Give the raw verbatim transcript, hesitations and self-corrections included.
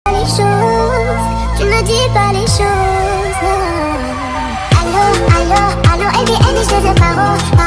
Les choses, tu ne dis pas les choses. Allô, allô, allô, Eddie, Eddie, je te parle.